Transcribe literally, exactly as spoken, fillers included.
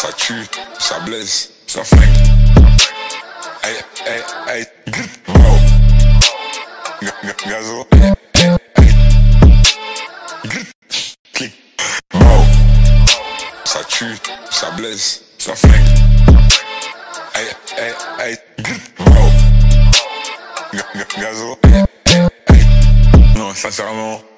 Ça tue, ça blesse, ça flingue. Aïe, aïe, aïe, bro. Gazo, aïe, aïe, aïe. Clic, bro. Ça tue, ça blesse, ça flingue. Aïe, aïe, aïe, bro. Gazo, aïe, aïe, aïe. Non, sincèrement.